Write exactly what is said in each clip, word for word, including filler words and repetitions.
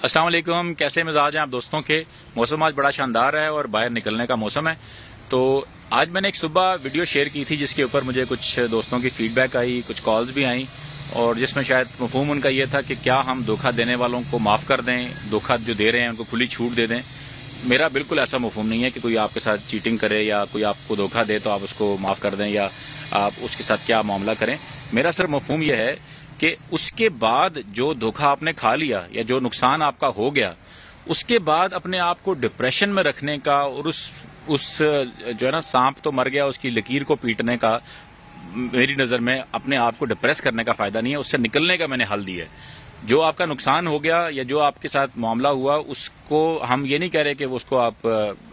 अस्सलाम वालेकुम। कैसे मिजाज हैं आप दोस्तों के। मौसम आज बड़ा शानदार है और बाहर निकलने का मौसम है। तो आज मैंने एक सुबह वीडियो शेयर की थी जिसके ऊपर मुझे कुछ दोस्तों की फीडबैक आई, कुछ कॉल्स भी आई, और जिसमें शायद मफहूम उनका ये था कि क्या हम धोखा देने वालों को माफ़ कर दें, धोखा जो दे रहे हैं उनको खुली छूट दे दें। मेरा बिल्कुल ऐसा मफहूम नहीं है कि कोई आपके साथ चीटिंग करे या कोई आपको धोखा दे तो आप उसको माफ़ कर दें या आप उसके साथ क्या मामला करें। मेरा सिर्फ मफहूम यह है कि उसके बाद जो धोखा आपने खा लिया या जो नुकसान आपका हो गया, उसके बाद अपने आप को डिप्रेशन में रखने का और उस उस जो है ना सांप तो मर गया उसकी लकीर को पीटने का, मेरी नज़र में अपने आप को डिप्रेस करने का फ़ायदा नहीं है। उससे निकलने का मैंने हल दिया है। जो आपका नुकसान हो गया या जो आपके साथ मामला हुआ उसको हम ये नहीं कह रहे कि उसको आप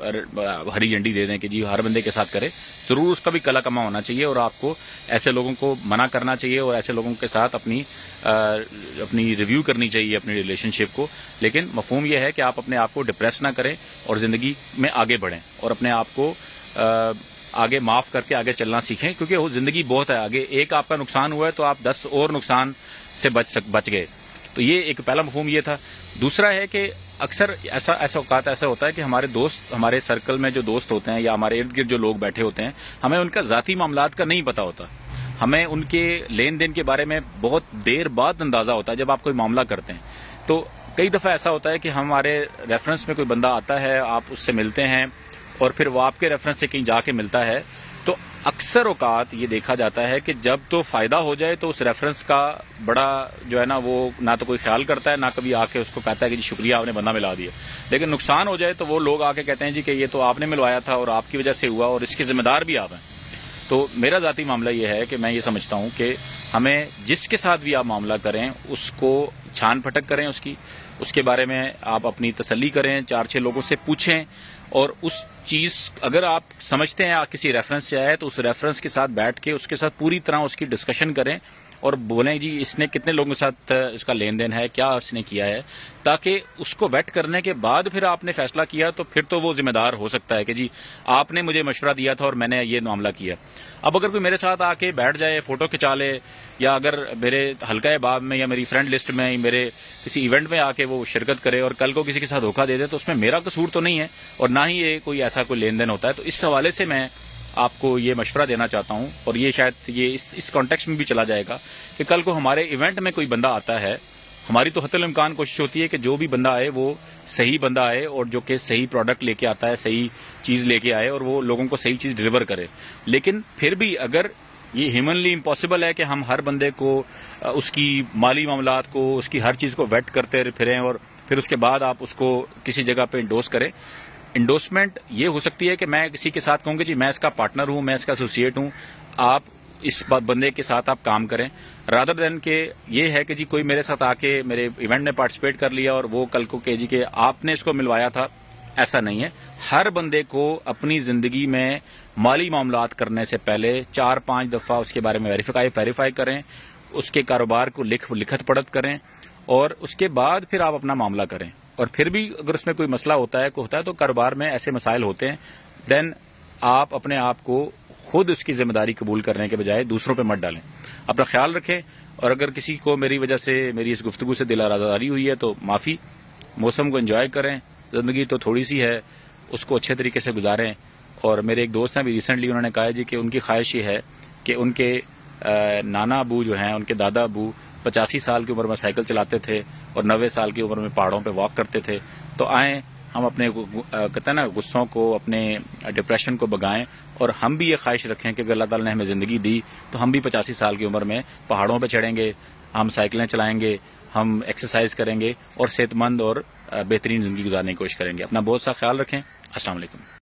हरी झंडी दे दें कि जी हर बंदे के साथ करें। ज़रूर उसका भी कला कमा होना चाहिए और आपको ऐसे लोगों को मना करना चाहिए और ऐसे लोगों के साथ अपनी आ, अपनी रिव्यू करनी चाहिए अपनी रिलेशनशिप को। लेकिन मफहूम यह है कि आप अपने आप को डिप्रेस ना करें और ज़िंदगी में आगे बढ़ें और अपने आप को आ, आगे माफ़ करके आगे चलना सीखें, क्योंकि वो ज़िंदगी बहुत है आगे। एक आपका नुकसान हुआ है तो आप दस और नुकसान से बच सक बच गए। तो ये एक पहला मफहूम ये था। दूसरा है कि अक्सर ऐसा ऐसा औकात ऐसा होता है कि हमारे दोस्त, हमारे सर्कल में जो दोस्त होते हैं या हमारे इर्द गिर्द जो लोग बैठे होते हैं, हमें उनका ज़ाती मामलात का नहीं पता होता। हमें उनके लेन देन के बारे में बहुत देर बाद अंदाज़ा होता है जब आप कोई मामला करते हैं। तो कई दफ़ा ऐसा होता है कि हमारे रेफरेंस में कोई बंदा आता है, आप उससे मिलते हैं और फिर वो आपके रेफरेंस से कहीं जाके मिलता है। तो अक्सर औकात ये देखा जाता है कि जब तो फ़ायदा हो जाए तो उस रेफरेंस का बड़ा जो है ना वो ना तो कोई ख्याल करता है, ना कभी आके उसको कहता है कि जी शुक्रिया आपने बंदा मिला दिया। लेकिन नुकसान हो जाए तो वो लोग आके कहते हैं जी कि ये तो आपने मिलवाया था और आपकी वजह से हुआ और इसके जिम्मेदार भी आप हैं। तो मेरा ज़ाती मामला ये है कि मैं ये समझता हूँ कि हमें जिसके साथ भी आप मामला करें उसको छान फटक करें, उसकी उसके बारे में आप अपनी तसल्ली करें, चार छः लोगों से पूछें, और उस चीज़ अगर आप समझते हैं आप किसी रेफरेंस से आए तो उस रेफरेंस के साथ बैठ के उसके साथ पूरी तरह उसकी डिस्कशन करें और बोलें जी इसने कितने लोगों के साथ इसका लेन देन है, क्या इसने किया है, ताकि उसको वेट करने के बाद फिर आपने फैसला किया तो फिर तो वो जिम्मेदार हो सकता है कि जी आपने मुझे मशवरा दिया था और मैंने ये मामला किया। अब अगर कोई मेरे साथ आके बैठ जाए, फ़ोटो खिंचा ले, या अगर मेरे हल्का बाब में या मेरी फ्रेंड लिस्ट में मेरे किसी इवेंट में आके वो शिरकत करे और कल को किसी के साथ धोखा दे दे तो उसमें मेरा कसूर तो नहीं है और ना ही ये कोई ऐसा कोई लेन देन होता है। तो इस हवाले से मैं आपको ये मशवरा देना चाहता हूँ, और ये शायद ये इस इस कॉन्टेक्स्ट में भी चला जाएगा कि कल को हमारे इवेंट में कोई बंदा आता है, हमारी तो हतल इम्कान कोशिश होती है कि जो भी बंदा आए वो सही बंदा आए और जो कि सही प्रोडक्ट लेके आता है, सही चीज़ लेके आए और वो लोगों को सही चीज़ डिलीवर करे। लेकिन फिर भी अगर ये ह्यूमनली इम्पॉसिबल है कि हम हर बंदे को उसकी माली मामलात को, उसकी हर चीज़ को वेट करते फिरें और फिर उसके बाद आप उसको किसी जगह पे इंडोर्स करें। इंडोर्समेंट ये हो सकती है कि मैं किसी के साथ कहूँगी जी मैं इसका पार्टनर हूँ, मैं इसका एसोसिएट हूँ, आप इस बंदे के साथ आप काम करें, रादर देन के ये है कि जी कोई मेरे साथ आके मेरे इवेंट में पार्टिसिपेट कर लिया और वो कल को कहे जी कि आपने इसको मिलवाया था। ऐसा नहीं है। हर बंदे को अपनी ज़िंदगी में माली मामलात करने से पहले चार पाँच दफ़ा उसके बारे में वेरीफाई वेरीफाई करें, उसके कारोबार को लिख लिखत पढ़त करें और उसके बाद फिर आप अपना मामला करें। और फिर भी अगर उसमें कोई मसला होता है होता है तो कारोबार में ऐसे मसाइल होते हैं, देन आप अपने आप को खुद उसकी जिम्मेदारी कबूल करने के बजाय दूसरों पे मत डालें। अपना ख्याल रखें, और अगर किसी को मेरी वजह से मेरी इस गुफ्तगू से दिल आज़ारी हुई है तो माफ़ी। मौसम को एंजॉय करें, ज़िंदगी तो थोड़ी सी है, उसको अच्छे तरीके से गुजारें। और मेरे एक दोस्त हैं भी रिसेंटली उन्होंने कहा जी कि उनकी ख्वाहिश ये है कि उनके नाना अबू जो हैं, उनके दादा अबू पचासी साल की उम्र में साइकिल चलाते थे और नब्बे साल की उम्र में पहाड़ों पे वॉक करते थे। तो आएँ हम अपने कहते हैं ना गुस्सों को, अपने डिप्रेशन को भगाएं और हम भी ये ख्वाहिश रखें कि अगर अल्लाह ताला ने हमें ज़िंदगी दी तो हम भी पचासी साल की उम्र में पहाड़ों पे चढ़ेंगे, हम साइकिलें चलाएंगे, हम एक्सरसाइज करेंगे और सेहतमंद और बेहतरीन ज़िंदगी गुजारने की कोशिश करेंगे। अपना बहुत सा ख्याल रखें। अस्सलाम वालेकुम।